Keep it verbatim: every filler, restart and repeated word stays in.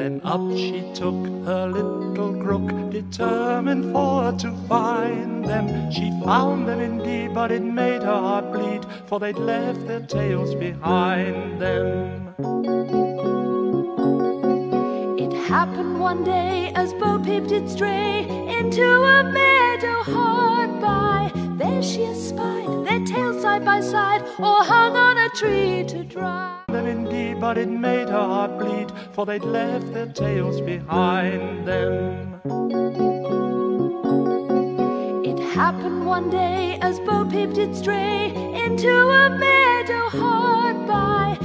Then up she took her little crook, determined for to find them. She found them indeed, but it made her heart bleed, for they'd left their tails behind them. It happened one day as Bo Peep did stray into a meadow hard by. There she espied their tails side by side, or hung on a tree to dry. Them indeed, but it made her heart bleed, for they'd left their tails behind them. It happened one day as Bo Peep did stray into a meadow hard by.